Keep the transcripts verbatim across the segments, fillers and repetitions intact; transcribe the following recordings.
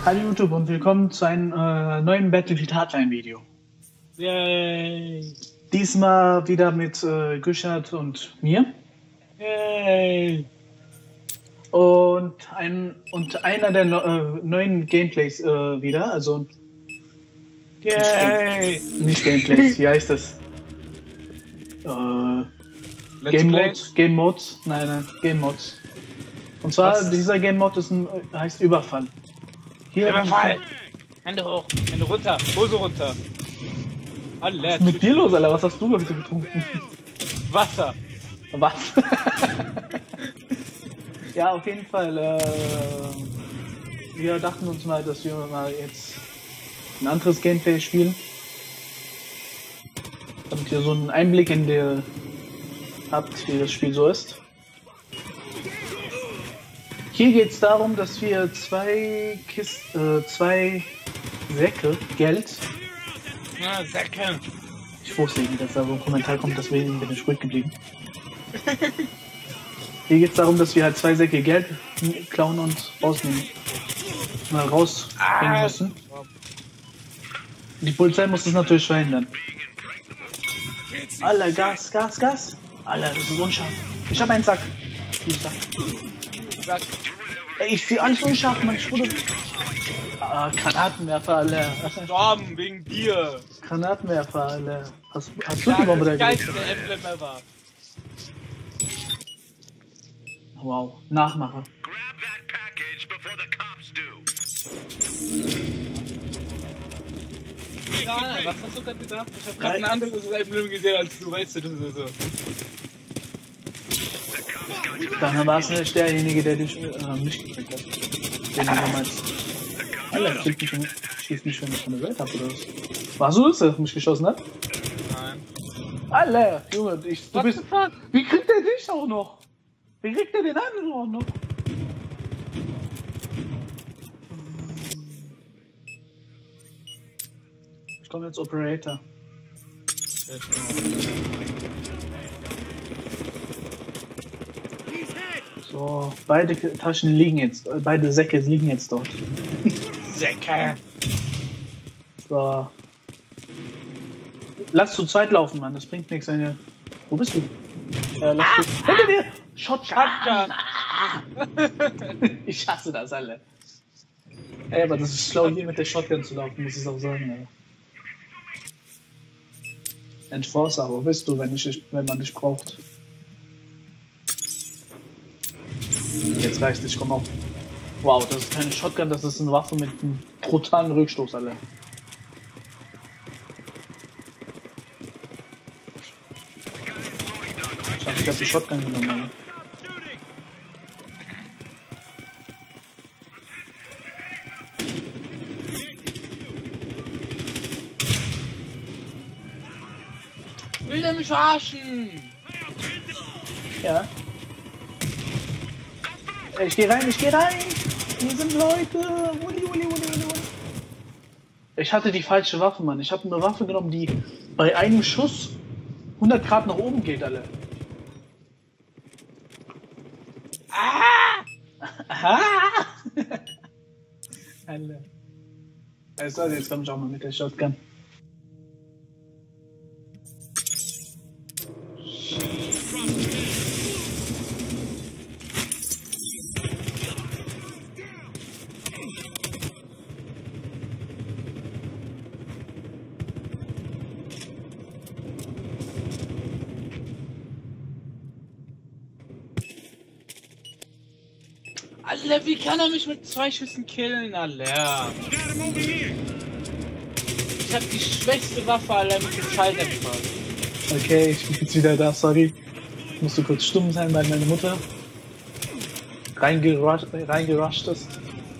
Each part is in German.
Hallo YouTube und willkommen zu einem äh, neuen Battlefield Hardline Video. Yay! Diesmal wieder mit äh, Güschert und mir. Yay! Und, ein, und einer der no, äh, neuen Gameplays äh, wieder, also Yay! nicht Gameplays, wie heißt das? Äh, Game Modes, Game Modes, nein, nein, Game Modes. Und zwar, Was? dieser Game Mode ist ein, heißt Überfall. Hier Überfall! Hände hoch, Hände runter, Hose runter. Alle. Was ist mit dir los, Alter? Was hast du heute getrunken? Wasser. Was? Ja, auf jeden Fall. Äh, wir dachten uns mal, dass wir mal jetzt ein anderes Gameplay spielen. Damit ihr so einen Einblick in der habt, wie das Spiel so ist. Hier geht es darum, dass wir zwei Kisten, äh, zwei Säcke Geld. Ja, Säcke. Ich wusste nicht, dass da so ein Kommentar kommt, deswegen bin ich ruhig geblieben. Hier geht es darum, dass wir halt zwei Säcke Geld klauen und rausnehmen. Mal rausbringen Ah. müssen. Die Polizei muss das natürlich verhindern. Alter, Gas, Gas, Gas. Alter, das ist unscharf. Ich hab einen Sack. Ich Sack. Sack. Ey, ich sehe alles unscharf, Mann. Ich wurde... Ah, Granatenwerfer, Alter. Storm wegen dir. Granatenwerfer, Alter. Hast, hast du Ja, die Bombe da das geilste gelegt? Emblem ever. Wow, Nachmacher. Ja, was hast du gerade gedacht? Ich hab gerade ein anderes Emblem gesehen als du, weißt du, das ist so. Dann war es nicht derjenige, der dich äh, mich gekriegt hat. Den du damals. Alter, schießt mich, schon, schießt mich schon von der Welt ab, oder was? War so, dass er mich geschossen hat? Nein. Alter, Junge, ich, du What bist. the fuck? Wie kriegt er dich auch noch? Wie kriegt er den anderen auch noch? Ich komme jetzt Operator. So, beide Taschen liegen jetzt, äh, beide Säcke liegen jetzt dort. Säcke. So. Lass zu zweit laufen, Mann, das bringt nichts, wenn ihr... Wo bist du? Äh, lass du... Hinter dir! Shotgun! Shotgun. Ich hasse das alle. Ey, aber das ist schlau, hier mit der Shotgun zu laufen, muss ich auch sagen, ey. Enforcer, wo bist du, wenn, ich, wenn man dich braucht? Jetzt reicht es, komm auf. Wow, das ist keine Shotgun, das ist eine Waffe mit einem brutalen Rückstoß, alle. Ich hab die Shotgun genommen, Alter. Will der mich verarschen? Ja. Ich geh rein, ich geh rein! Hier sind Leute! Uli, uli, uli, uli, uli. Ich hatte die falsche Waffe, Mann. Ich habe eine Waffe genommen, die bei einem Schuss hundert Grad nach oben geht, alle. Ah! Aha! Alle. Also, jetzt komm ich auch mal mit der Shotgun. Alter, wie kann er mich mit zwei Schüssen killen, Alter? Ich hab die schwächste Waffe, Alter, mit dem Schalldämpfer. Okay, ich bin jetzt wieder da, sorry. Ich musste kurz stumm sein, weil meine Mutter reingerusht, reingerusht ist.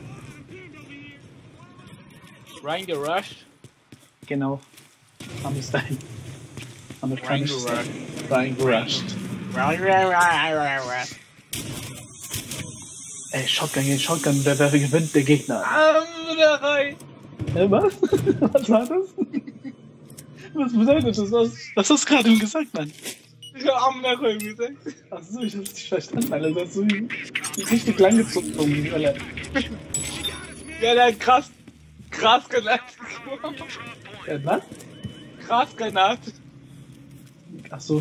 Reingerusht? Genau. Ami-Style. Amerikanisch Style. Reingerusht. Reingerusht. Ey, Shotgun gegen Shotgun, wer, wer gewinnt? Der Gegner. Ah, da rein! Äh, was? Was war das? Was bedeutet das? Was, was hast du gerade gesagt, Mann? Ich hab Arm nach oben gesagt. Achso, ich hab's nicht verstanden, Alter. Das ist so richtig lang gezogen, Alter. Ja, der hat krass. Grasgranate. Ja, was? Grasgranate. Ach so.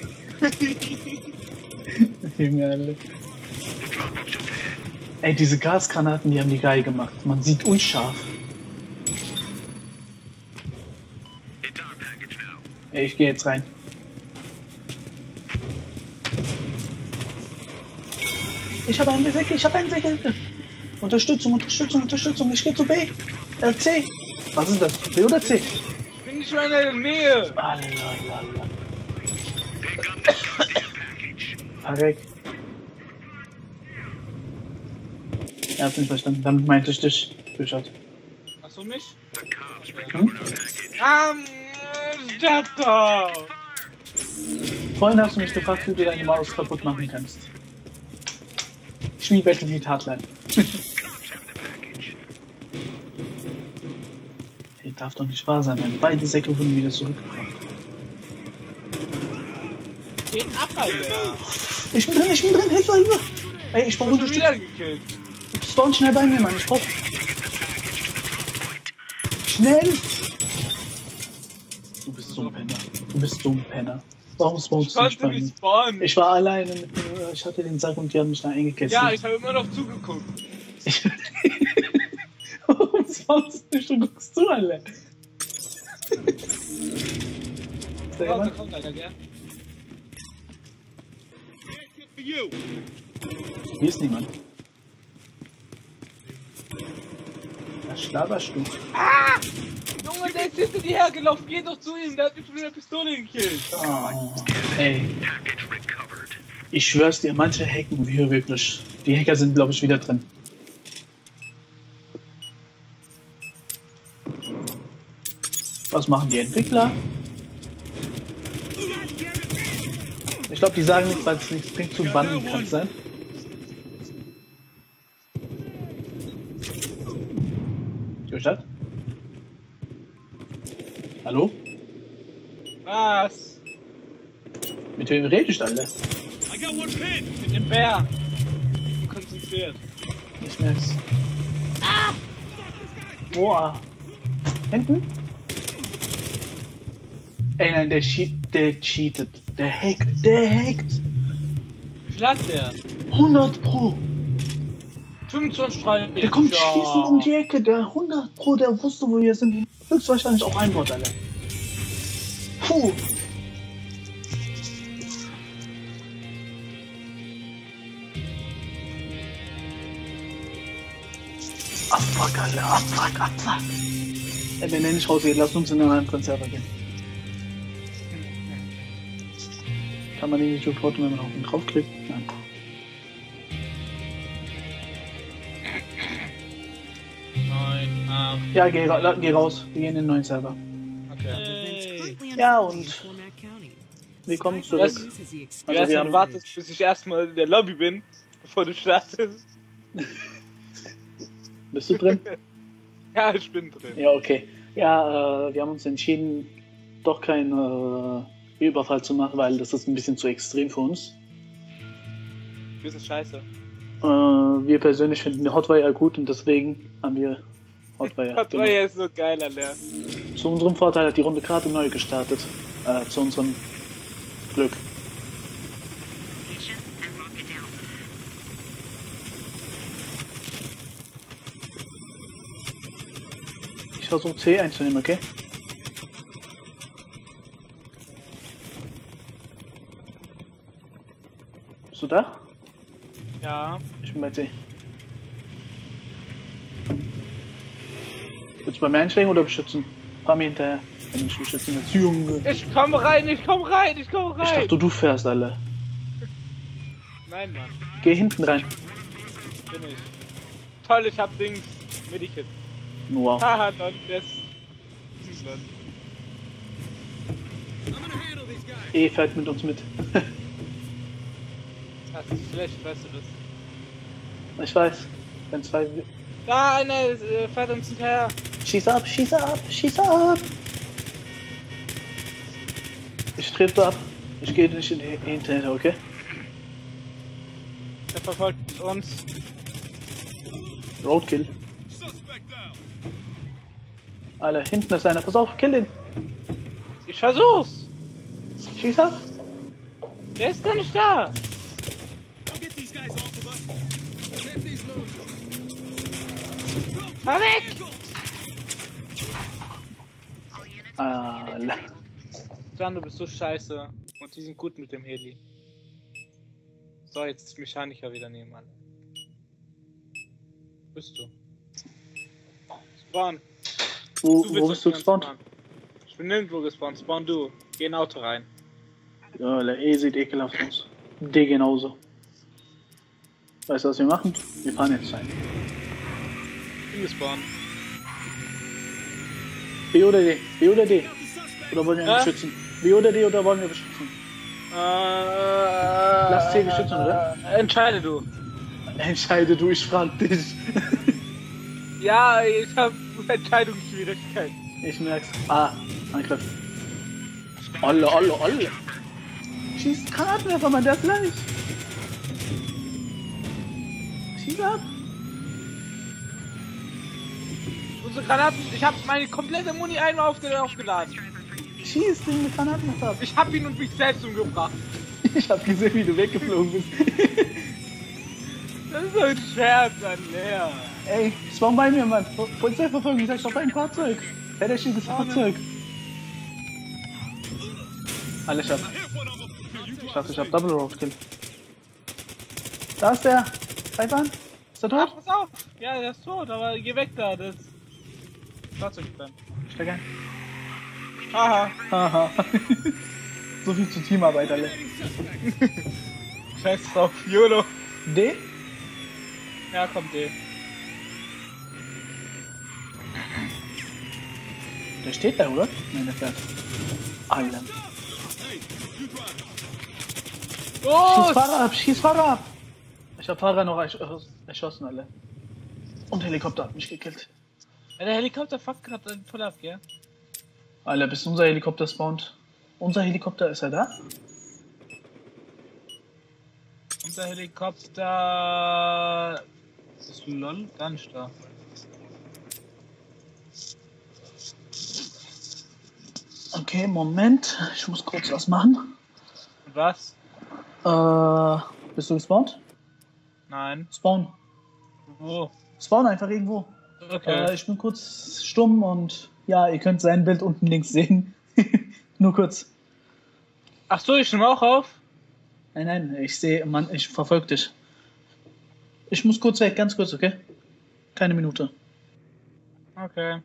Junge, Alter. Ey, diese Gasgranaten, die haben die geil gemacht. Man sieht unscharf. Ey, ich gehe jetzt rein. Ich habe einen Säcke, ich habe einen Säcke. Unterstützung, Unterstützung, Unterstützung. Ich gehe zu B. Äh, C. Was ist das? B oder C? Ich bin nicht mehr in der Nähe. Allalala. Parek. Er hat nicht verstanden. Damit meinte ich dich. Durchschaut. Achso, mich? Hm? Ähm, das doch. Vorhin hast du mich gefragt, wie du deine Maus kaputt machen kannst. Ich spiele Battlefield Hardline. Hey, darf doch nicht wahr sein, denn beide Säcke wurden wieder zurückgebracht. Geht ab, Alter. Ich bin drin, ich bin drin, Hilfe, Hilfe! Ey, ich brauche Du hast schon Unterstützung. wieder gekillt. Spawn schnell bei mir, Mann, ich brauch... Schnell! Du bist so ein Penner. Du bist so ein Penner. Warum spawnst Ich du nicht konnte bei mir? nicht spawnen. Ich war alleine mit mir, ich hatte den Sack und die haben mich da eingekesselt. Ja, ich habe immer noch zugeguckt. Ich... Warum spawnst du nicht? Du guckst zu, Alter. Ist da Warte, jemand? kommt einer, gell? Hier ist niemand. Da schlaberst du. Ah! Junge, der ist hinter dir hergelaufen. Geh doch zu ihm, der hat mich mit der Pistole gekillt. Oh, ey. Ich schwör's dir, manche hacken wir wirklich. Die Hacker sind, glaube ich, wieder drin. Was machen die Entwickler? Ich glaube, die sagen nichts, weil es nichts bringt zu bannen, kann es sein? Gehört? Hallo? Was? Mit wem redest du, Alter? Mit dem Bär. Ich bin konzentriert. Ich merk's. Boah. Hinten? Ey, nein, der, cheat, der cheatet. Der hackt. Der hackt. Wie viel hat der? hundert Pro. fünfundzwanzig Streifen. Der kommt schießen um die Ecke. Der hundert Pro, der wusste, wo wir sind. Höchstwahrscheinlich auch ein Wort, Alter. Puh. Abfuck, Alter. Abfuck, abfuck. Ey, wenn der nicht rausgeht, lass uns in einen anderen Server gehen. Kann man den nicht reporten, wenn man auf ihn draufklickt? Nein. neun, acht. Ja, geh, ra geh raus. Wir gehen in den neuen Server. Okay. Ja, und willkommen zurück. Was? Also Du wir erst haben... mal wartest, bis ich erstmal in der Lobby bin, bevor du startest. Bist du drin? Ja, ich bin drin. Ja, okay. Ja, äh, wir haben uns entschieden, doch keinen äh, Überfall zu machen, weil das ist ein bisschen zu extrem für uns. Wir sind scheiße. Äh, wir persönlich finden Hotwire gut und deswegen haben wir Hotwire. Hotwire ist so geil, Alter. Zu unserem Vorteil hat die Runde gerade neu gestartet. Äh, zu unserem Glück. Ich versuche C einzunehmen, okay? Bist du da? Ja. Ich bin bei C. Willst du bei mir einsteigen oder beschützen? Fahr mir hinterher. Wenn ich beschützen willst. Junge. Ich komm rein, ich komm rein, ich komm rein. Ich dachte, du fährst alle. Nein, Mann. Geh hinten rein. Bin ich. Toll, ich hab Dings. Medikit. Wow. Haha, Don, das. E fährt mit uns mit. Das ist schlecht, weißt du das? Ich weiß. Wenn zwei. Da, einer äh, fährt uns hinterher. Schieß ab, schieß ab, schieß ab! Ich trete ab. Ich gehe nicht in die hinterher, okay? Der verfolgt uns. Roadkill. Alter, hinten ist einer. Pass auf, kill den. Ich versuch's. Schieß ab. Der ist gar nicht da. Fahr weg! Alter. Jan, du bist so scheiße. Und die sind gut mit dem Heli. So, jetzt ist Mechaniker wieder nebenan. Bist du? Spawn. Wo, Du wo bist du gespawnt? Ich bin nirgendwo gespawnt. Spawn du. Geh in ein Auto rein. Ja, der E sieht ekelhaft aus. D genauso. Weißt du, was wir machen? Wir fahren jetzt rein. Ich bin gespawnt. B oder D? B oder D? Oder wollen wir ihn Äh? beschützen? B oder D oder wollen wir beschützen? Äh, Lass C beschützen, oder? Äh, entscheide du. Entscheide du, ich frag dich. Ja, ich hab Entscheidungsschwierigkeiten. Ich merk's. Ah, Angriff. Olle, olle, olle. Schieß Granatwerfer, Mann, der ist leicht. Schieß ab. Unsere Granaten, ich hab meine komplette Muni einmal aufge aufgeladen. Schieß den mit Granatenwerfer ab. Ich hab ihn und mich selbst umgebracht. Ich hab gesehen, wie du weggeflogen bist. Das ist so ein Scherz, an Lea. Ey, spawn bei mir, Mann. Polizeiverfolgung, ich sag auf ein Fahrzeug. Wer der schießt das Fahrzeug? Alles ab. Ich hab, ich hab Double Road Kill. Da ist der. Treibern. Ist er Ach, tot? pass auf. Ja, der ist tot, aber geh weg da, das Fahrzeug dann. Steig ein. Haha. Haha. So viel zur Teamarbeit, alle. Scheiß drauf, YOLO. D? Ja, kommt D. Der steht da, oder? Nein, der fährt. Alter. Oh! Schieß Fahrer ab, schieß Fahrer ab! Ich hab Fahrer noch ersch erschossen, alle. Und Helikopter hat mich gekillt. Ja, der Helikopter fuckt gerade voll ab, gell? Alter, bis unser Helikopter spawnt. Unser Helikopter, ist er da? Unser Helikopter... Ist lol? Gar nicht da. Okay, Moment. Ich muss kurz was machen. Was? Äh, bist du gespawnt? Nein. Spawn. Wo? Spawn einfach irgendwo. Okay. Äh, ich bin kurz stumm und ja, ihr könnt sein Bild unten links sehen. Nur kurz. Ach so, ich nehme auch auf? Nein, nein, ich sehe, Mann, ich verfolge dich. Ich muss kurz weg, ganz kurz, okay? Keine Minute. Okay.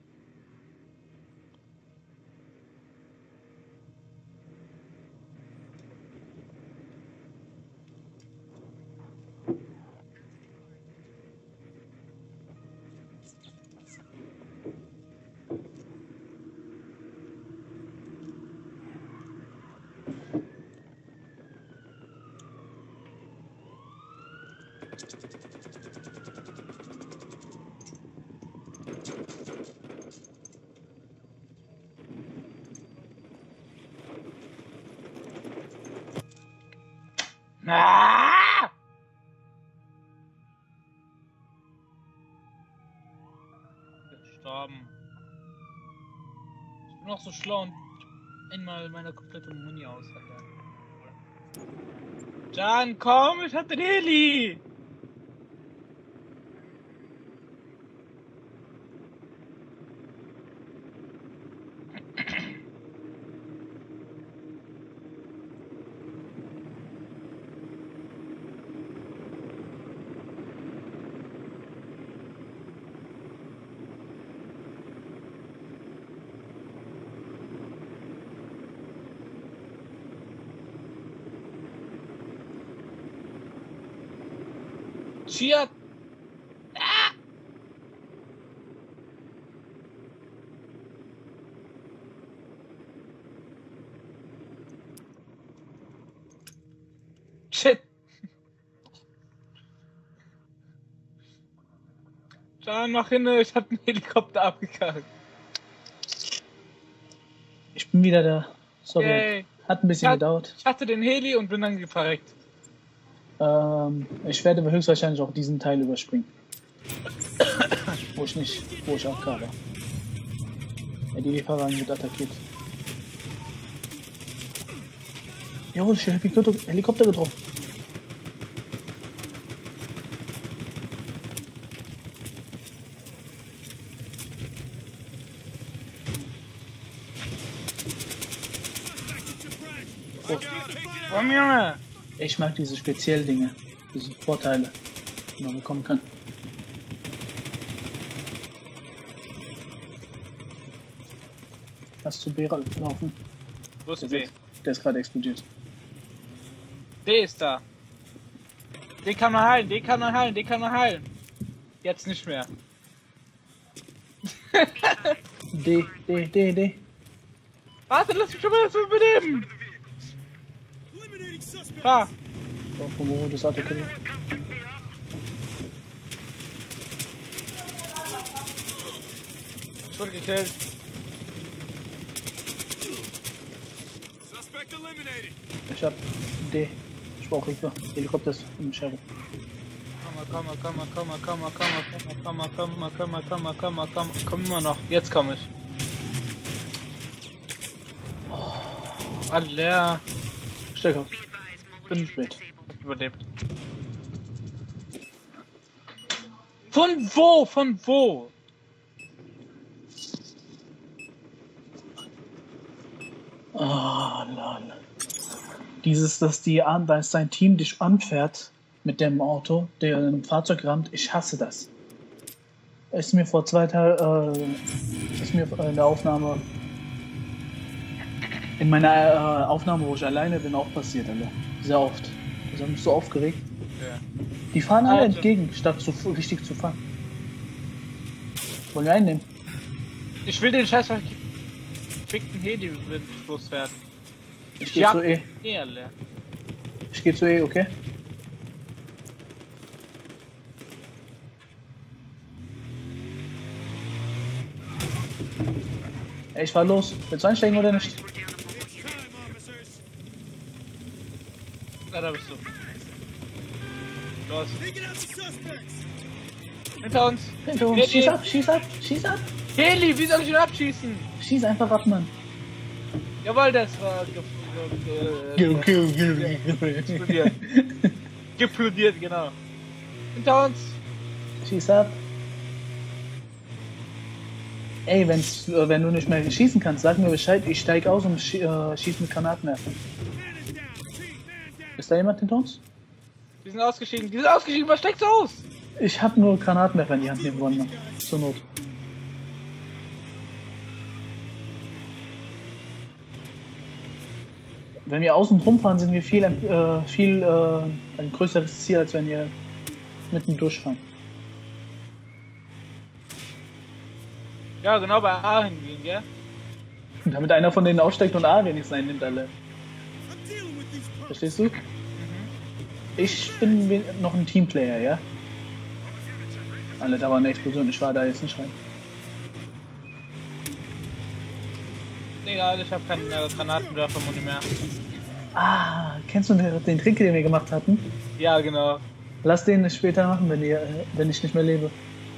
Ah! Gestorben. Ich bin auch so schlau und einmal meine komplette Muni aus. Jan, komm, ich hatte den Heli! Chia! Ah! Shit! Jan, mach hin, ich hab den Helikopter abgekackt. Ich bin wieder da. Sorry. Yay. Hat ein bisschen Ich hat- gedauert. Ich hatte den Heli und bin dann verreckt. Ähm, ich werde höchstwahrscheinlich auch diesen Teil überspringen. wo ich nicht, wo ich auch gerade. Ja, die Lieferwagen wird attackiert. Jawohl, ich habe Helikopter, Helikopter getroffen. Oh. Komm, Junge! Ich mag diese Speziell-Dinge, diese Vorteile, die man bekommen kann. Lass zu B laufen. Wo ist Der, B? ist- der ist gerade explodiert. D ist da. Den kann man heilen, den kann man heilen, den kann man heilen. Jetzt nicht mehr. D, D, D, D. Warte, lass mich schon mal das übernehmen. Ah, So, von wo das Auto kommt. ich wurde gekillt. Ich hab D. Ich brauche Hilfe. Helikopter ist im Sheriff. Komm mal, komm mal, komm mal, komm mal, komm mal, komm mal, komm mal, komm mal, komm mal, komm mal, komm mal, komm immer noch. Jetzt komm ich. Oh, alle leer. Stecker. Bin spät. Überlebt. Von wo? Von wo? Ah, lol. Dieses, dass die an, dass sein Team dich anfährt mit dem Auto, der ein Fahrzeug rammt, ich hasse das. Ist mir vor zwei Tagen, äh, ist mir in der Aufnahme, in meiner äh, Aufnahme, wo ich alleine bin, auch passiert, Alter. Sehr oft. Ich habe mich so aufgeregt. Ja. Die fahren alle Alter. entgegen, statt zu, richtig zu fahren. Wollen wir einnehmen? Ich will den scheiß verfickten Heli loswerden. Ich gehe zu E. Eh leer. Ich gehe zu E, okay? Ey, ich fahr los. Willst du einsteigen oder nicht? Ja, da bist du. Los. Hinter uns. Hinter uns. Heli. Schieß ab, schieß ab, schieß ab. Heli, wie soll ich ihn abschießen? Schieß einfach ab, Mann. Jawohl, das war ge ge ge explodiert. Geplodiert, genau. Hinter uns. Schieß ab. Ey, wenn's, äh, wenn du nicht mehr schießen kannst, sag mir Bescheid. Ich steig aus und schie äh, schieß mit Granatenwerfer. Ist da jemand hinter uns? Die sind ausgeschieden. Die sind ausgeschieden. Was steckst du aus? Ich hab nur Granatenwerfer in die Hand nehmen wollen, Mann. Zur Not. Wenn wir außen rumfahren, sind wir viel, äh, viel äh, ein größeres Ziel, als wenn wir mitten durchfahren. Ja, genau bei A hingehen, gell? Und damit einer von denen aussteigt und A wenigstens einnimmt, alle. Verstehst du? Ich bin we- noch ein Teamplayer, ja? Alle, da war eine Explosion, ich war da jetzt nicht rein. Egal, ich hab keinen äh, Granatenwerfer-Muni mehr. Ah, kennst du den, den Trick, den wir gemacht hatten? Ja, genau. Lass den später machen, wenn, ihr, äh, wenn ich nicht mehr lebe.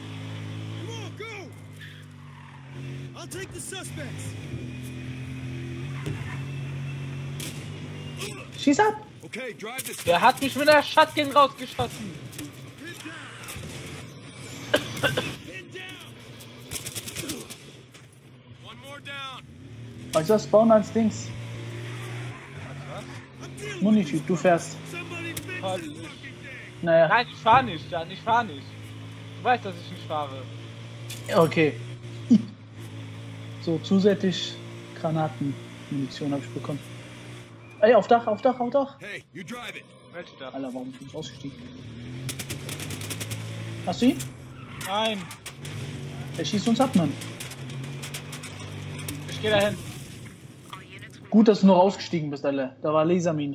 Schieß ab! Okay, drive this. Der hat mich mit der Shotgun rausgeschossen. One more down. Also spawn als Dings. Munityp, du fährst. Toll. Naja, Nein, ich fahr nicht, Jan, ich fahr nicht. Du weißt, dass ich nicht fahre. okay. So, zusätzlich Granatenmunition habe ich bekommen. Ey, auf Dach, auf Dach, auf Dach. Hey, you drive it. Welche da? Alter, warum bin ich ausgestiegen? Hast du ihn? Nein, Der schießt uns ab, Mann. ich geh dahin. Gut, dass du noch ausgestiegen bist, Alter. Da war Lasermine.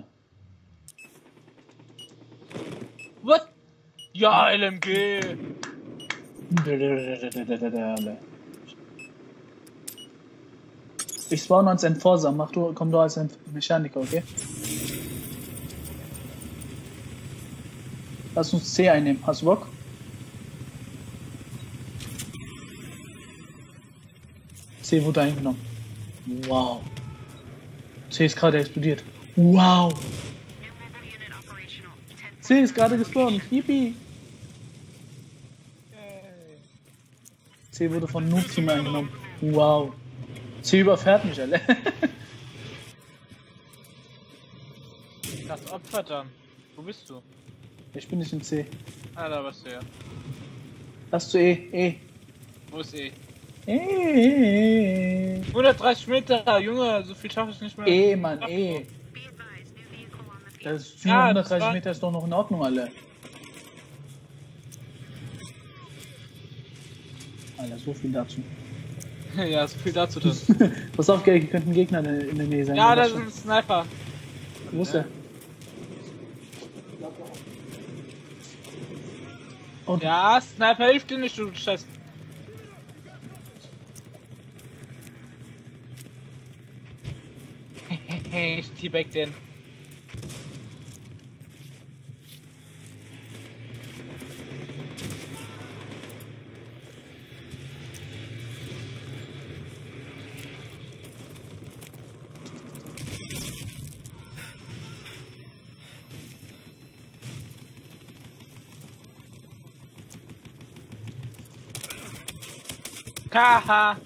What? Ja, L M G. Ich spawn als Enforcer. Mach du, komm du als Mechaniker, okay? Lass uns C einnehmen. Hast du Bock? C wurde eingenommen. Wow. C ist gerade explodiert. Wow. C ist gerade gespawnt. Yippie. C wurde von Noob Team eingenommen. Wow. C überfährt mich, alle. Das Opfer dann. Wo bist du? Ich bin nicht in C. Ah, da warst du ja. Hast du E? E. Wo ist E? E. hundertdreißig Meter, Junge, so viel schaffe ich nicht mehr. E, Mann, E. Das ist Ja, hundertdreißig das war- Meter ist doch noch in Ordnung, alle. Alter, so viel dazu. Ja, so viel dazu dann. Pass auf, Gary, könnten Gegner in der- in der Nähe sein. Ja, wenn das ist schon- ein Sniper. Wo ist der? Und Ja, Sniper hilft dir nicht, du Scheiß. Ich teabag den. Haha.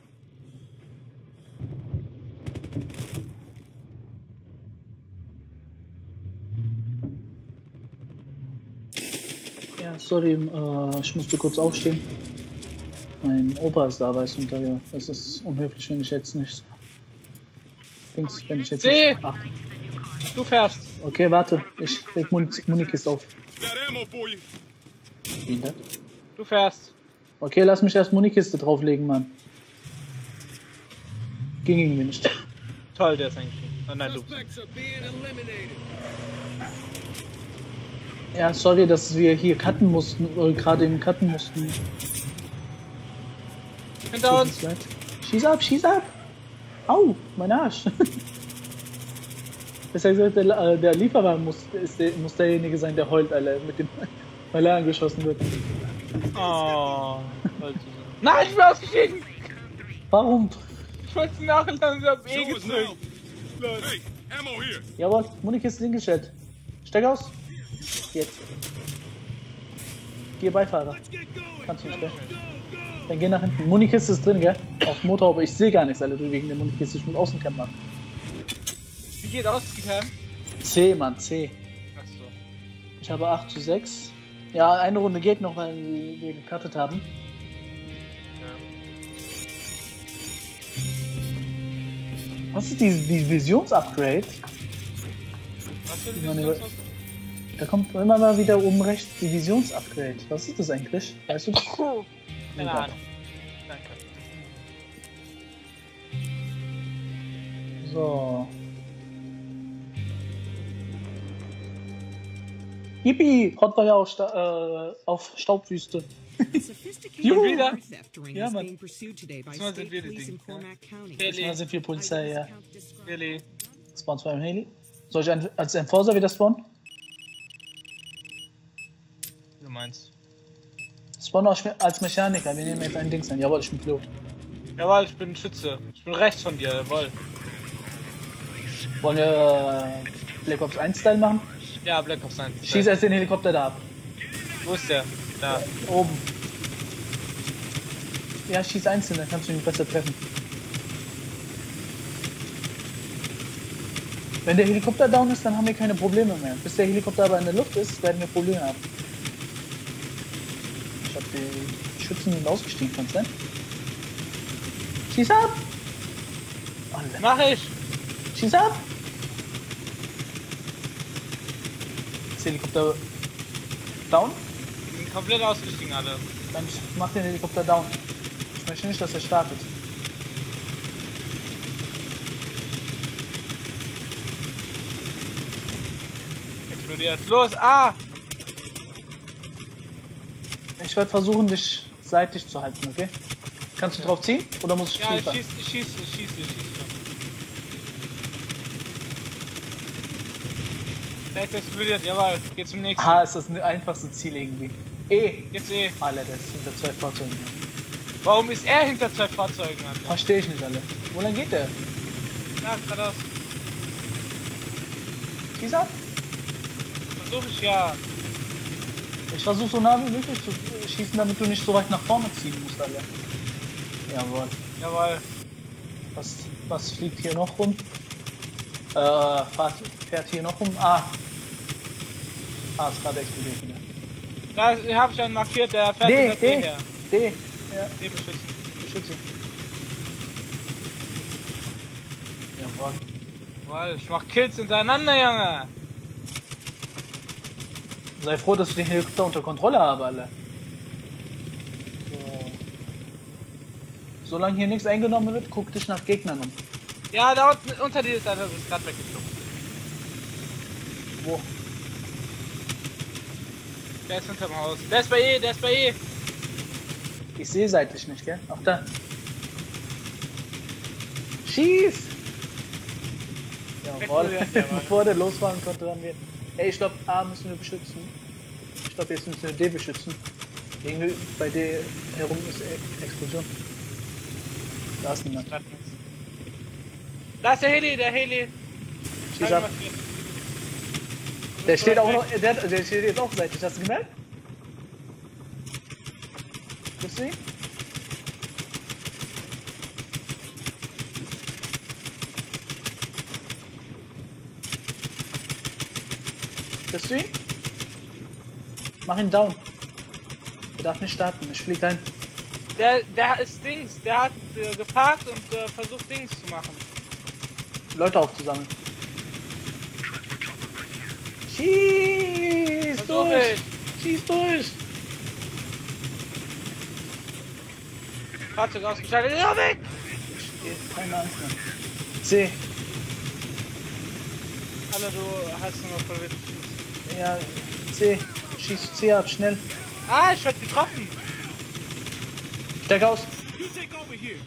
ja, sorry, äh, ich musste kurz aufstehen. Mein Opa ist da, weißt du, und daher, es ist unhöflich, wenn ich jetzt nicht. Dings, wenn ich jetzt C. nicht. Ach, Du fährst. okay, warte, ich leg Muni- Munikiste auf. Got ammo for you. Wie denn? Du fährst. Okay, lass mich erst Munikiste drauflegen, Mann. Ging irgendwie nicht. Toll, der ist eigentlich. Oh nein, du. Suspects are being eliminated. Ja, sorry, dass wir hier cutten mussten, äh, gerade eben cutten mussten. Hinter Tut uns. uns leid. Schieß ab, schieß ab! Au, mein Arsch! Besser gesagt, der, äh, der Lieferwagen muss, ist der, muss derjenige sein, der heult, Alter, mit dem, weil er angeschossen wird. Oh. Nein, ich bin ausgestiegen. Warum? Ich wollte nachladen, ich hab eh Show us now. gezückt. Hey, ammo here. Jawohl, Munikiste hingestellt. Steig aus! Jetzt. Geh Beifahrer. Let's get going. Kannst du nicht, gell? Go, go. Dann geh nach hinten. Munikiste ist drin, gell? Auf dem Motor, aber ich sehe gar nichts, Alter, wegen der Munikiste. Ich muss Außencam machen. Wie geht aus, Gitarren? C, Mann, C. Achso. Ich habe acht zu sechs. Ja, eine Runde geht noch, weil wir gecuttet haben. Ja. Was ist die, die Visionsupgrade? Was für ein Ich meine, Visionshaus? Da kommt immer mal wieder oben rechts die Visionsupgrade. Was ist das eigentlich? Weißt du? Keine Ahnung. Danke. So. Yippie! Hotfire auf, Sta äh, auf Staubwüste. Juhu. Wieder? Ja, Mann. Diesmal sind wir die Dinge, ja. Diesmal sind wir Polizei, ja. Really? Spawn zwei im Heli. Soll ich ein, als Enforcer wieder spawnen? Du meinst. Spawn auch als Mechaniker. Wir nehmen jetzt ein Dings an. Jawohl, ich bin Pilot. Jawohl, ich bin Schütze. Ich bin rechts von dir, jawohl. Wollen wir äh, Black Ops eins Style machen? Ja, Black Ops eins. Schieß erst den Helikopter da ab. Wo ist der? Da. Oben. Ja, schieß einzeln, dann kannst du ihn besser treffen. Wenn der Helikopter down ist, dann haben wir keine Probleme mehr. Bis der Helikopter aber in der Luft ist, werden wir Probleme haben. Ich hab die Schützen sind ausgestiegen, kann's sein? Schieß ab! Alter. Mach ich! Schieß ab! Ist der Helikopter down? Die sind komplett ausgestiegen alle. Dann mach den Helikopter down. Ich möchte nicht, dass er startet. Explodiert. Los! Ah! Ich werde versuchen, dich seitlich zu halten, okay? Kannst du drauf ziehen? Oder muss ich Ja, ich tiefer? schieß, ich schieß, ich schieß, ich schieß. Der ist explodiert, jawohl. Geh zum nächsten. Ah, ist das ein einfachste Ziel irgendwie. E! Jetzt eh. Alter, das sind da zwei Fahrzeuge. Warum ist er hinter zwei Fahrzeugen, Alter? Verstehe ich nicht alle. Wo lang geht der? Ja, geradeaus. Schieß ab. Versuch ich ja. Ich versuche so nah wie möglich zu schießen, damit du nicht so weit nach vorne ziehen musst, alle. Jawohl. Jawohl. Was, was fliegt hier noch rum? Äh, fährt, fährt hier noch rum? Ah. Ah, ist gerade explodiert wieder. Da hab ich einen markiert, der fährt D, hinter D, D her. D. Ja, D beschützen. beschütze. Jawohl. Jawohl, ich mach Kills hintereinander, Junge. Sei froh, dass ich den Helikopter unter Kontrolle habe, alle. So. Solange hier nichts eingenommen wird, guck dich nach Gegnern um. Ja, da unten, unter dir ist einer, das ist gerade weggeflogen. Wo? Der ist hinterm Haus. Der ist bei E, der ist bei E. Ich sehe seitlich nicht, gell? Auch da. Schieß! Jawohl, bevor der losfahren konnte, haben wir... Ey, ich glaube, A müssen wir beschützen. Ich glaube, jetzt müssen wir D beschützen. Irgendwie bei D herum ist e Explosion. Da ist niemand. Da ist der Heli, der Heli. Schieß ab. Der steht auch noch... Der, der steht jetzt auch seitlich, hast du gemerkt? Bist du ihn? Bist du ihn? Mach ihn down. Er darf nicht starten, ich flieg rein. Der, der ist Dings, der hat äh, geparkt und äh, versucht Dings zu machen. Leute aufzusammeln. Schieß Versuch durch! ich. Schieß durch! Fahrzeug ausgeschaltet, ja weg! Keine Angst mehr. C. Alter, du hast nur noch verwirrt. Ja, C. Schieß C ab, schnell. Ah, ich werd getroffen. Steig aus. You take over here.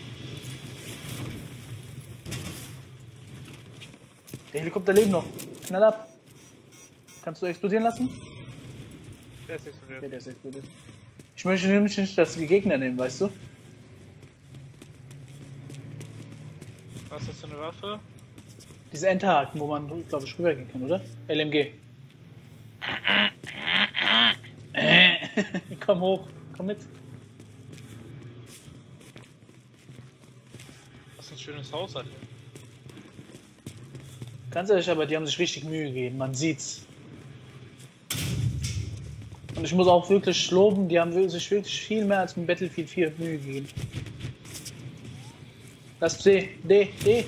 Der Helikopter lebt noch. Schnell ab. Kannst du explodieren lassen? Der ist explodiert. Okay, der ist explodiert. Ich möchte nämlich nicht, dass die Gegner nehmen, weißt du? Was ist das für eine Waffe? Diese Enterhaken, wo man, glaube ich, rübergehen kann, oder? L M G. Komm hoch, komm mit. Was ein schönes Haus, Alter. Ganz ehrlich, aber die haben sich richtig Mühe gegeben, man sieht's. Und ich muss auch wirklich loben, die haben sich wirklich viel mehr als im Battlefield vier Mühe gegeben. Das C, D, D.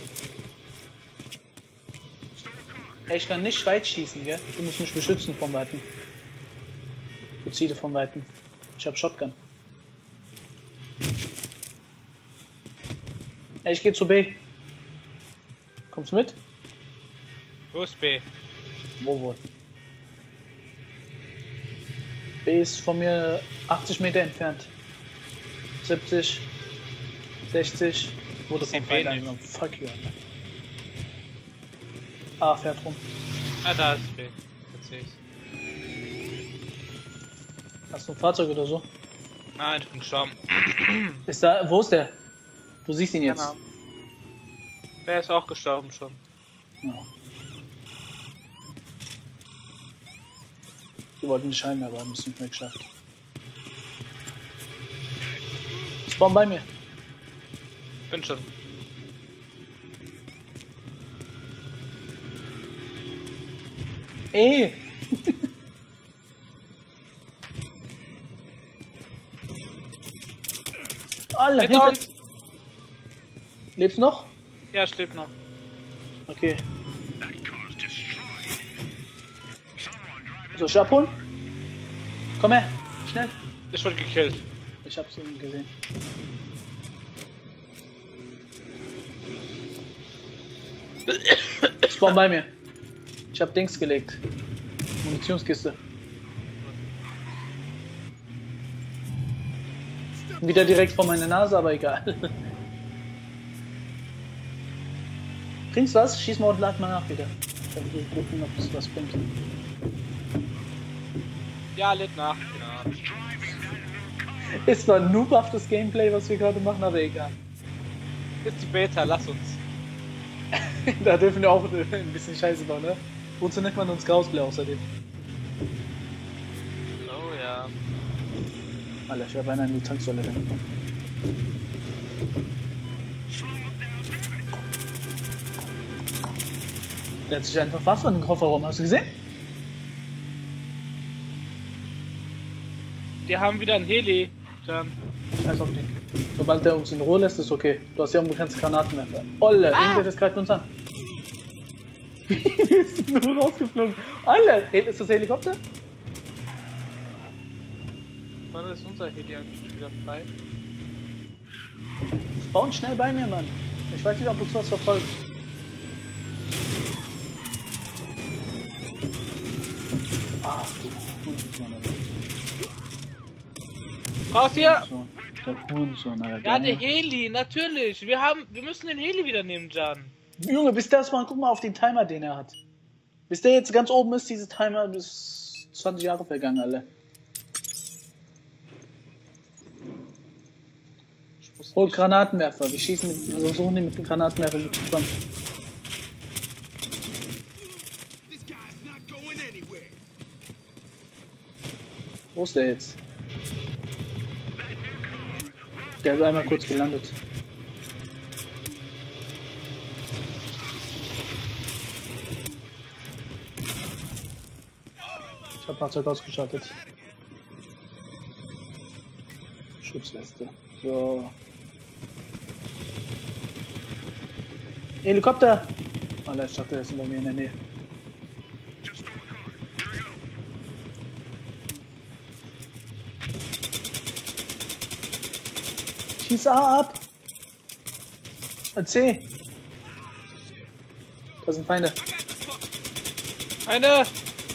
Ey, ich kann nicht weit schießen, gell? Du musst mich beschützen vom Weiten. Du ziele vom Weiten. Ich hab Shotgun. Ey, ich geh zu B. Kommst du mit? Wo ist B? Wo wohl? B ist von mir achtzig Meter entfernt. siebzig, sechzig. Wurde vom Feind eingenommen. Fuck you, Alter. A fährt rum. Ah, da ist B. Jetzt sehe ich's. Hast du ein Fahrzeug oder so? Nein, ich bin gestorben. Ist da, wo ist der? Du siehst ihn jetzt. Genau. Der ist auch gestorben schon. Ja. Die wollten nicht heim, aber haben es nicht mehr geschafft. Spawn bei mir. Bin schon. Ey! Alter, Hinter hinter... uns! Lebst du noch? Ja, ich lebe noch. Okay. So, ich abholen? Komm her, schnell. Ich wurde gekillt. Ich hab's eben gesehen. Spawn bei mir. Ich hab Dings gelegt. Munitionskiste. Wieder direkt vor meiner Nase, aber egal. Bringt's was? Schieß mal und lad mal nach wieder. Dann will ich gucken, ob es was bringt. Ja, lädt nach. Genau. Ist zwar noobhaftes Gameplay, was wir gerade machen, aber egal. Ist die Beta, lass uns. Da dürfen wir auch ein bisschen Scheiße bauen, ne? Wozu nennt man uns Grausplay außerdem? Oh ja. Alter, ich werde beinahe in die Tanksäule rein. Der hat sich einfach Waffe in den Kofferraum, hast du gesehen? Die haben wieder ein Heli. Dann. Scheiß auf den. Sobald der uns in Ruhe lässt, ist okay. Du hast ja unbegrenzte Granatenwerfer. Olle, ah. Irgendwer greift uns an. Wie ist denn nur rausgeflogen? Alter, ist das Helikopter? Wann ist unser Heli eigentlich wieder frei? Bauen schnell bei mir, Mann. Ich weiß nicht, ob uns was verfolgt. Ach du Hurensohn, Alter. Raus hier! Der Hurensohn, Alter. Ja, der Heli, natürlich. Wir haben, wir müssen den Heli wieder nehmen, Jan. Junge, bis das mal, guck mal auf den Timer, den er hat. Bis der jetzt ganz oben ist, diese Timer, bis zwanzig Jahre vergangen, alle. Hol Granatenwerfer, wir schießen mit, wir versuchen den mit dem Granatenwerfer zu bekommen. Wo ist der jetzt? Der ist einmal kurz gelandet. Ich hab Fahrzeug ausgeschaltet. Schutzweste. So. Helikopter! Alter, ich dachte, der ist bei mir in der Nähe. Schieß A ab! C! Da sind Feinde. Eine!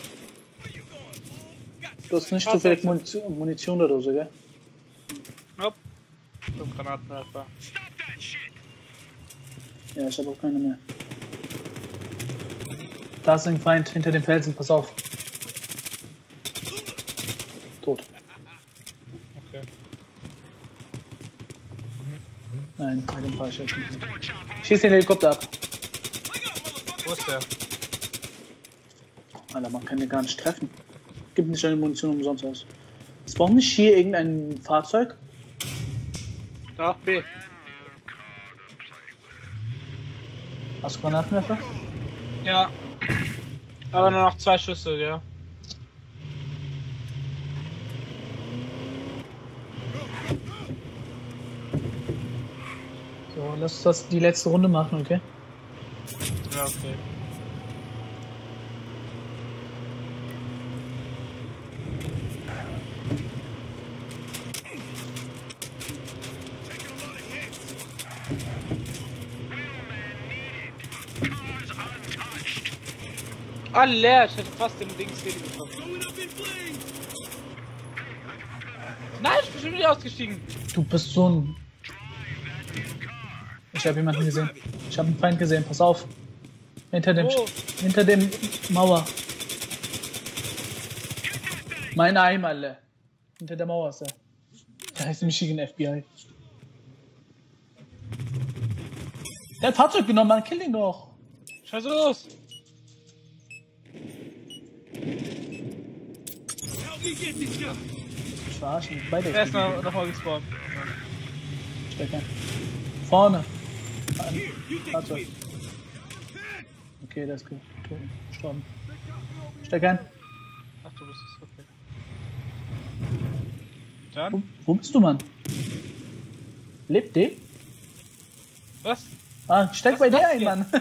Du hast nicht zufällig Munition, Munition oder so, gell? Nope. So Granatenwerfer. Ja, ich habe auch keine mehr. Da ist ein Feind hinter dem Felsen, pass auf. Tot. Okay. Nein, bei dem Fall schießt nicht. Schieß den Helikopter ab. Wo ist der? Alter, man kann den gar nicht treffen. Gibt nicht eine Munition umsonst aus. Es braucht nicht hier irgendein Fahrzeug. Da, B. Hast du Granatenwerfer? Ja. Aber nur noch zwei Schüsse, ja. So, lass uns das die letzte Runde machen, okay? Ja, okay. Ah, leer, ich hätte fast den Dings hier getroffen. Nein, ich bin schon wieder ausgestiegen. Du bist so ein... Ich habe jemanden gesehen. Ich habe einen Feind gesehen, pass auf. Hinter dem... Oh. Hinter dem Mauer. Mein Eim, alle. Hinter der Mauer ist er. Der heißt Michigan F B I. Der hat Fahrzeug genommen, man, kill ihn doch. Scheiße los. Ich verarsche mich. Beide. Er ist noch, noch mal gespawnt. Stecken. Vorne. Ein Fahrzeug. Okay, der ist gestorben. Steck ein. Ach, du bist es, okay. Dann? Wo, wo bist du, Mann? Lebt der? Was? Ah, steck Was bei ist der das ein, hier? Mann.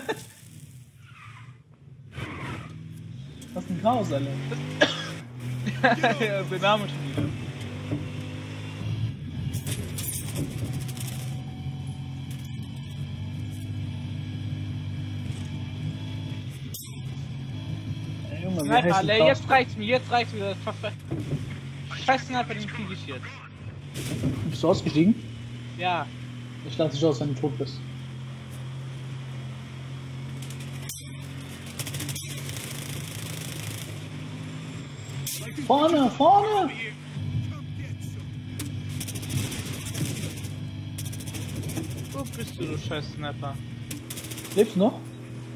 Was ist ein Chaos, Alter? Ja, der Name schon wieder. Ey, Junge, wie Nein, heißt alle, ein Chaos? jetzt reicht's mir, jetzt reicht's mir. Scheiß Sniper, den krieg ich jetzt. Bist du ausgestiegen? Ja. Ich lade dich aus, wenn du tot bist. Vorne, vorne! Wo bist du, du scheiß Snapper? Lebst du noch?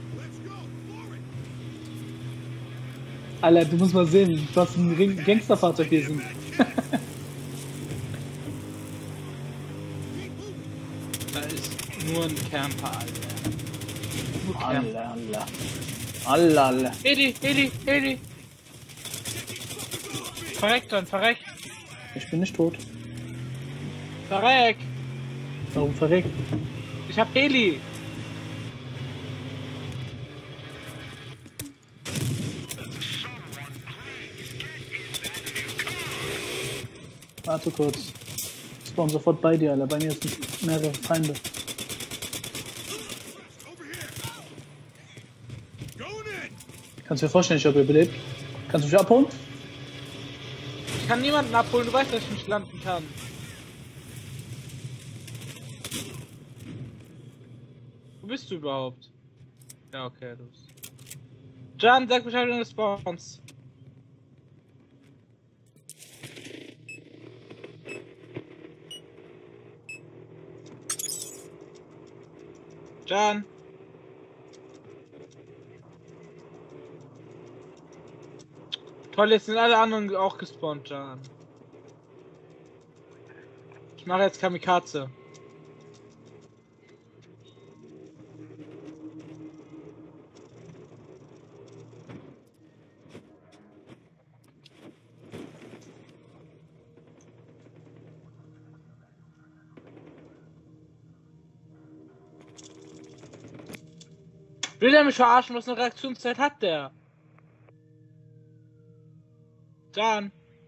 Alter, du musst mal sehen, was ein Ring- Gangsterfahrzeug hier sind. Da ist nur ein Camper, Alter. Nur Camper. Allah, Allah. Allah, Allah. Heli, Heli, Heli. Verreck dann, verreck. Ich bin nicht tot. Verreck. Warum verreckt? Ich hab Heli. Warte kurz. Ich spawn sofort bei dir, Alter. Bei mir sind mehrere Feinde. Kannst du dir vorstellen, ich habe überlebt? Kannst du mich abholen? Ich kann niemanden abholen, du weißt, dass ich nicht landen kann. Wo bist du überhaupt? Ja, okay, du bist. Jan, sag Bescheid, wenn du spawnst. Jan. Toll, jetzt sind alle anderen auch gespawnt, Jan. Ich mache jetzt Kamikaze. Will der mich verarschen? Was eine Reaktionszeit hat der? Jan.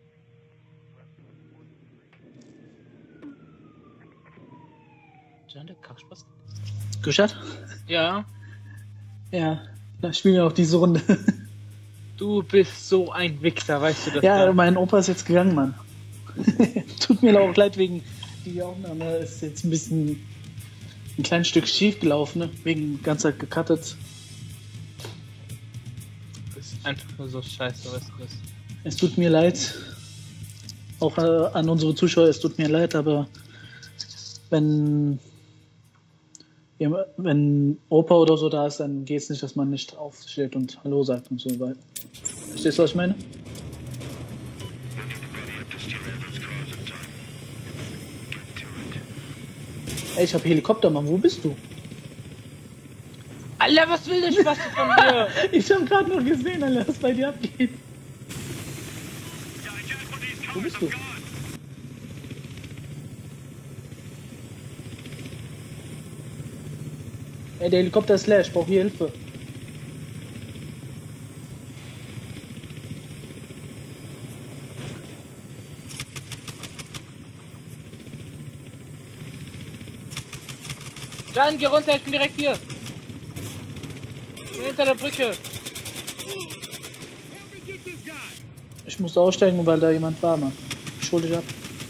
Jan, der Kackspaß. Geschafft? Ja. Ja. Dann spielen wir auch diese Runde. Du bist so ein Wichser, weißt du das? Ja, da? mein Opa ist jetzt gegangen, Mann. Tut mir auch leid wegen die Aufnahme ist jetzt ein bisschen ein kleines Stück schief gelaufen, ne? Wegen ganzer gecuttet. Das ist einfach nur so scheiße, weißt du das? Es tut mir leid. Auch äh, an unsere Zuschauer, es tut mir leid, aber wenn ja, wenn Opa oder so da ist, dann geht es nicht, dass man nicht aufsteht und Hallo sagt und so weiter. Verstehst du, was ich meine? Ey, ich hab Helikopter, Mann. Wo bist du? Alter, was will der Spaß von mir? Ich hab gerade noch gesehen, Alter, was bei dir abgeht. Wo bist du? Ey, der Helikopter ist leer, ich brauche hier Hilfe. Jan, geh runter, ich bin direkt hier. Ich bin hinter der Brücke. Ich muss aussteigen, weil da jemand war, Mann. Ich hol dich ab.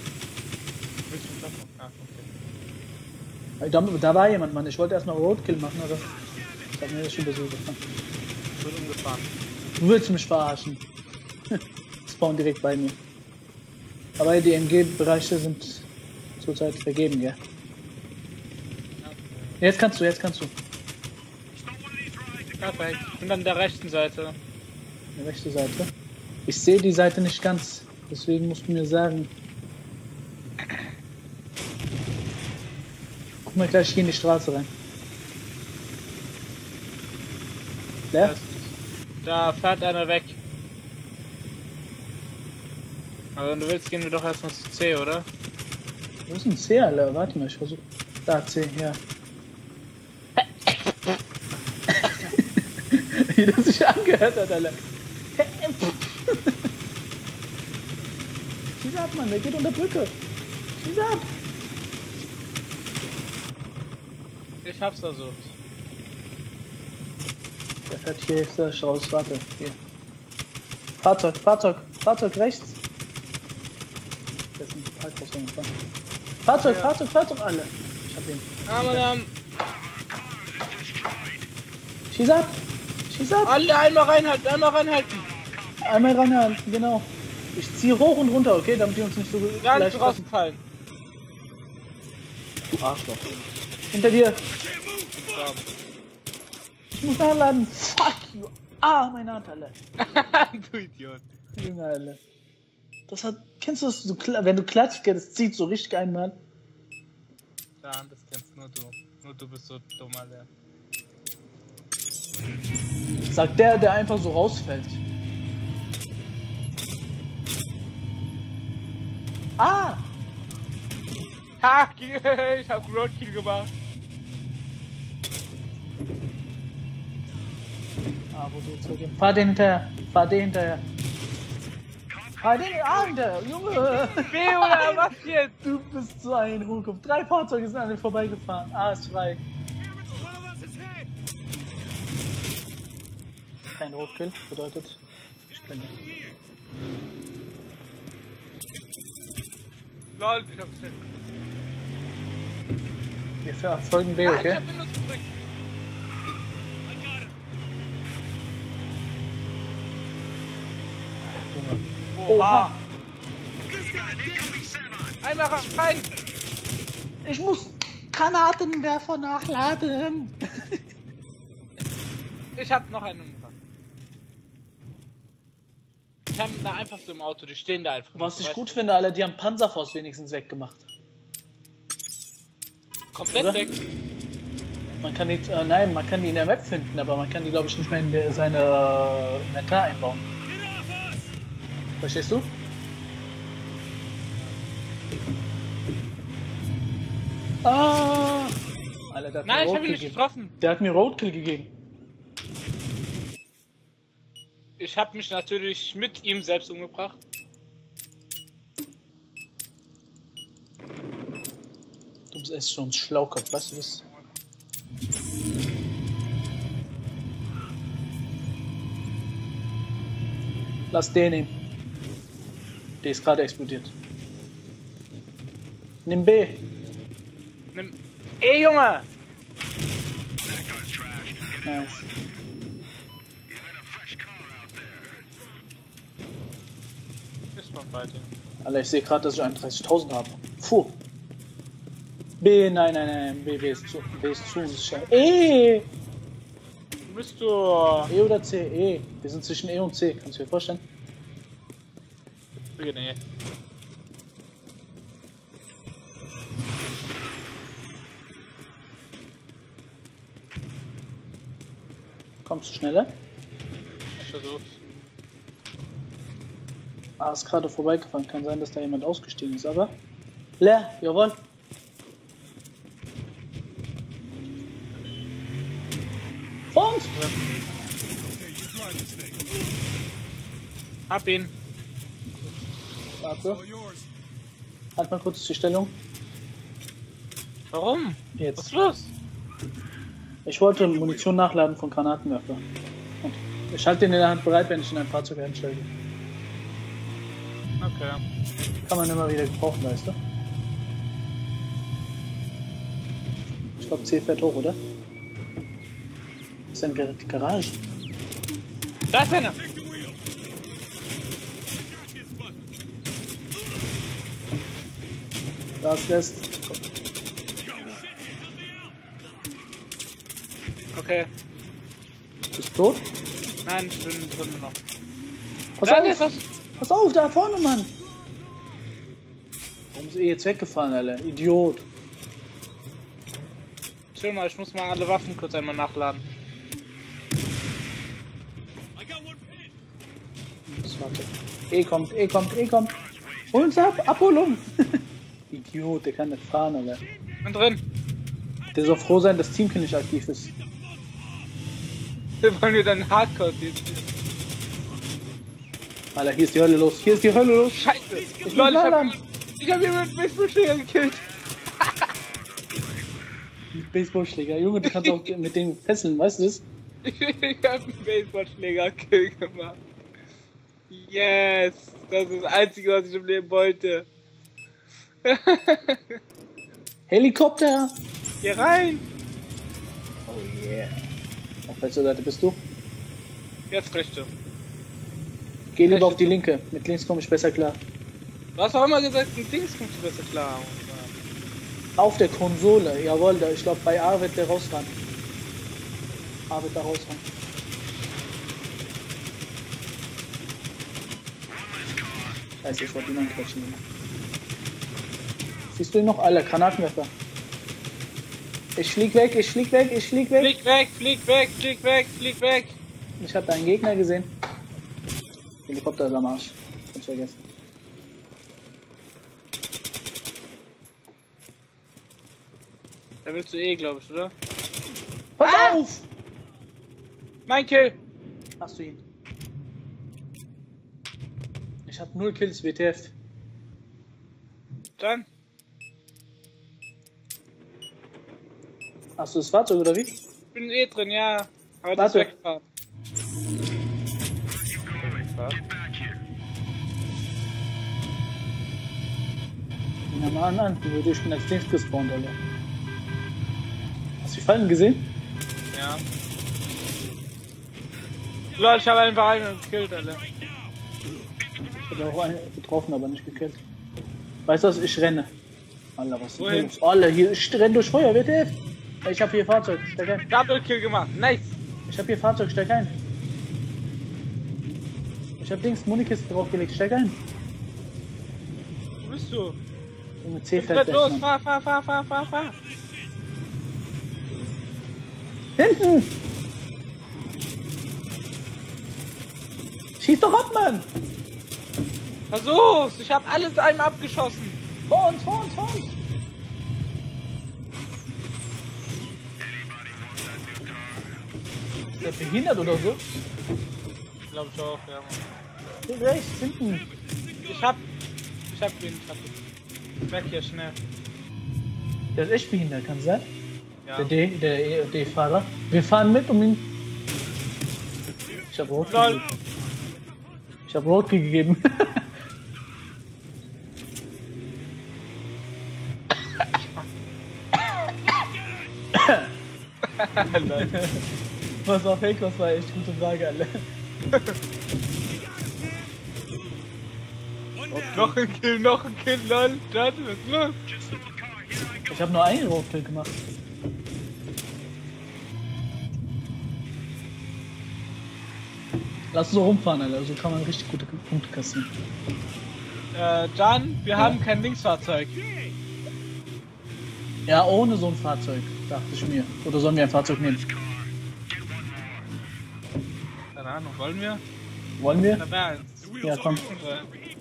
Ah, okay. Ey, Da, da war jemand, Mann. Ich wollte erstmal Roadkill machen, aber ich hab mir das schon besucht. Ich bin umgefahren. Du willst mich verarschen. Spawn direkt bei mir. Aber die M G-Bereiche sind zurzeit vergeben, ja. Jetzt kannst du, jetzt kannst du. Perfekt. Ich bin an der rechten Seite. Die rechte Seite. Ich sehe die Seite nicht ganz. Deswegen musst du mir sagen. Guck mal gleich hier in die Straße rein. Der? Da fährt einer weg. Aber wenn du willst, gehen wir doch erstmal zu C, oder? Wo ist ein C, Alter? Warte mal, ich versuch. Da, C, ja. Wie das sich angehört hat, Alter. Schieß ab, Mann, der geht unter Brücke. Schieß ab. Ich hab's versucht. Der fährt hier jetzt raus, warte, hier. Fahrzeug, Fahrzeug, Fahrzeug rechts. Das ist ein Parkhaus angefahren. Fahrzeug, Ja. Fahrzeug, Fahrzeug, alle. Ich hab ihn. Ah, Mann, Schieß ab. Schieß ab. alle einmal reinhalten, einmal reinhalten. Einmal ranhalten, genau. Ich ziehe hoch und runter, okay, damit die uns nicht so Ganz leicht treffen. rausfallen. Du Arschloch. Hinter dir! Komm. Ich muss nachladen! Fuck you! Ah, meine Hand, Alter! Du Idiot. Junge, Alter. Das hat. Kennst du das? So, wenn du klatscht, das zieht so richtig ein, Mann. Ja, das kennst nur du. Nur du bist so dumm, Alter. Sagt der, der einfach so rausfällt. Ah! Ha! Ich hab Roadkill gemacht. Ah, wo du zurückgehen. Fahr den hinterher. Fahr den hinterher. Fahr den ah, hinterher. Junge! B oder was jetzt? Du bist so ein Hochkopf. Drei Fahrzeuge sind an dir vorbeigefahren. Ah, ist frei. Kein Rotkill bedeutet. Ich bin nicht. Lol, ich hab's nicht. Wir verfolgen B, Ah, okay? ich hab ihn nur zurück. Oha! Einmal rein! Ich muss Granatenwerfer nachladen. Ich hab noch einen umgebracht. Ich hab da einfach so im Auto, die stehen da einfach. Was ich weißt gut du? finde, alle, die haben Panzerfaust wenigstens weggemacht. Komplett Oder? weg. Man kann die, äh, nein, man kann die in der Map finden, aber man kann die, glaube ich, nicht mehr in der, seine äh, Inventar einbauen. Verstehst du? Ah! Alter, der hat Nein, mir ich hab ihn Roadkill nicht gegeben. getroffen. Der hat mir Roadkill gegeben. Ich hab mich natürlich mit ihm selbst umgebracht. Du bist echt schon ein Schlaukopf, weißt du das? Lass den nehmen. Der ist gerade explodiert. Nimm B. Nimm. Ey, Junge! Nice. Ist noch weiter. Alter, ich sehe gerade, dass ich einunddreißigtausend habe. Puh. B, nein, nein, nein, B, B ist zu, B ist zu unsicher. E! Bist du. E oder C? E. Wir sind zwischen E und C, kannst du dir vorstellen? Nee. Kommst du schneller? Ich versuch's. Ah, ist gerade vorbeigefahren. Kann sein, dass da jemand ausgestiegen ist, aber. Leer, jawohl. Und? Hab ihn. Warte. Halt mal kurz die Stellung. Warum? Jetzt. Was ist los? Ich wollte Munition nachladen von Granatenwerfer. Und ich halte den in der Hand bereit, wenn ich in ein Fahrzeug einsteige. Okay. Kann man immer wieder gebrauchen, weißt du? Ich glaube, C fährt hoch, oder? Das ist eine Gar- Garage. Da ist einer! Das lässt. Okay. Bist du tot? Nein, ich bin drin noch. Pass Da auf! ist was! Pass auf, da vorne, Mann! Warum ist eh jetzt weggefahren, Alter? Idiot! Chill mal, ich muss mal alle Waffen kurz einmal nachladen. Das warte. E kommt, E kommt, E kommt! Hol uns ab! Abholung! Idiot, der kann nicht fahren, Alter. Bin drin! Der soll froh sein, dass Teamkill nicht aktiv ist. Wir wollen wir dann Hardcore jetzt. Alter, hier ist die Hölle los! Hier ist die Hölle los! Scheiße! Ich Lol, ich hab, Ballern. ich hab ihn mit Baseballschläger gekillt! Mit Baseballschläger, Junge, du kannst auch mit den fesseln, weißt du das? Ich hab einen Baseballschläger-Kill gemacht. Yes! Das ist das Einzige, was ich im Leben wollte. Helikopter! Geh rein! Oh yeah. Auf welcher Seite bist du? Jetzt rechte. Geh lieber auf die linke. Mit links komme ich besser klar. Du hast auch immer gesagt, mit Dings kommst du besser klar. Auf der Konsole, jawohl, da, ich glaube bei A wird der rausfahren. A wird da rausfahren. Scheiße, ich wollte ihn anquetschen. Siehst du ihn noch? Alle Granatenwerfer. Ich flieg weg, ich flieg weg, ich flieg weg. Flieg weg, flieg weg, flieg weg, flieg weg. Ich habe einen Gegner gesehen. Helikopter ist am Arsch. Hab's vergessen. Da willst du eh, glaube ich, oder? Pass Ah! auf! Mein Kill! Hast du ihn? Ich hab null Kills, W T F. Dann? Hast du das Fahrzeug oder wie? Ich bin eh drin, ja. Aber das Warte. ist wegfahren. Ja, mal an, an. Ich bin als Dings gespawnt, Alter. Hast du die Fallen gesehen? Ja. Leute, ich habe einfach einen gekillt, Alter. Ich hab auch einen getroffen, aber nicht gekillt. Weißt du was? Ich renne. Alter, was ist denn Wohin? los? Alter, hier, ich renn durch Feuer, W T F. Ich hab hier Fahrzeug, steig ein. Double Kill gemacht, nice! Ich hab hier Fahrzeug, steig ein. Ich hab Dings Munikiste draufgelegt, steig ein. Wo bist du? Junge, C Jetzt fährt los, Mann. fahr, fahr, fahr, fahr, fahr, fahr! Hinten! Schieß doch ab, Mann! Versuch's! Ich hab alles einem abgeschossen! Vor uns, vor uns, vor uns! Ist der behindert oder so? Ich glaube ich auch, ja, Mann. Hier rechts, hinten. Ich hab. Ich hab ihn, ich hab ihn. Weg hier, schnell. Der ist echt behindert, kann sein? Ja. Der D, der D-Fahrer. Wir fahren mit um ihn. Ich hab rot Lol. gegeben. Ich hab rot gegeben. Was war fake, was war echt gute Frage, alle. Noch ein Kill, noch ein Kill, lol. Das ist los. Ich hab nur einen Rotkill gemacht. Lass so rumfahren, Alter. So kann man richtig gute Punkte kassieren. Äh, Jan, wir Ja. haben kein Linksfahrzeug. Ja, ohne so ein Fahrzeug, dachte ich mir. Oder sollen wir ein Fahrzeug nehmen? Keine Ahnung, wollen wir? Wollen wir? Na, wer eins? Ja, komm. Äh,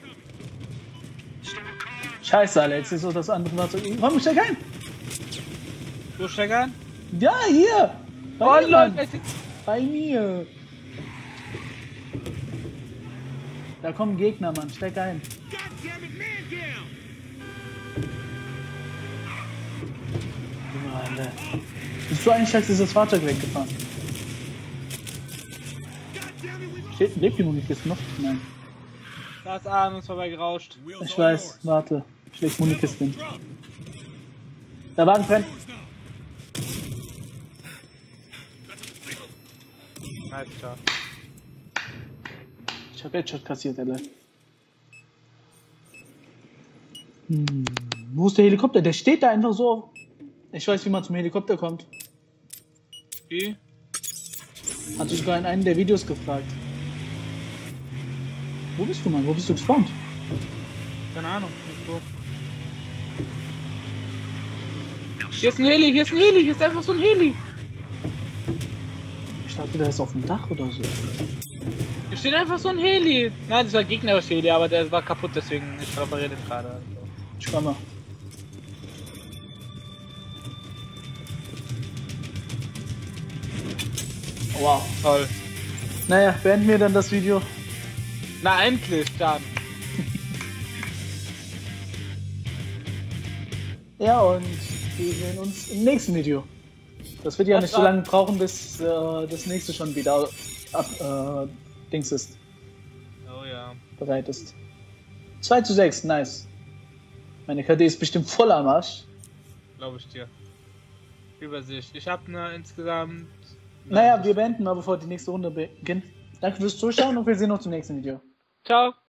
Scheiße, Alter. Jetzt ist so das andere Fahrzeug. Komm, steig ein! Du Stecker? Ja, hier! Bei Oh, mir, lol, Mann. es ist- Bei mir! Da kommen Gegner, Mann. Steig ein. Junge, Alter. Bist du eigentlich als dieses Fahrzeug weggefahren? Steht, lebt die Munikiste noch? Nein. Da ist A an uns vorbei gerauscht. Ich weiß. Warte. Ich leg Munikiste hin. Der Wagen brennt. Nice, klar. Ich hab Headshot kassiert, Alter. Hm. Wo ist der Helikopter? Der steht da einfach so. Ich weiß, wie man zum Helikopter kommt. Wie? Hat sich sogar in einem der Videos gefragt. Wo bist du, Mann? Wo bist du gespawnt? Keine Ahnung. Nicht wo. Hier ist ein Heli, hier ist ein Heli, hier ist einfach so ein Heli. Ich dachte, der ist auf dem Dach oder so. Hier steht einfach so ein Heli. Nein, das war gegnerischer Heli, aber der war kaputt, deswegen ich repariere den gerade. Also. Ich komm mal. Wow. Toll. Naja, beenden wir dann das Video. Na endlich, dann. Ja, und wir sehen uns im nächsten Video. Das wird ja Was nicht so war- lange brauchen, bis äh, das nächste schon wieder ab, äh, Dings ist, Oh ja. bereit ist. zwei zu sechs, nice. Meine K D ist bestimmt voll am Arsch. Glaube ich dir. Übersicht. Ich habe ne insgesamt. Naja, wir beenden mal, bevor die nächste Runde beginnt. Danke fürs Zuschauen und wir sehen uns im nächsten Video. Ciao.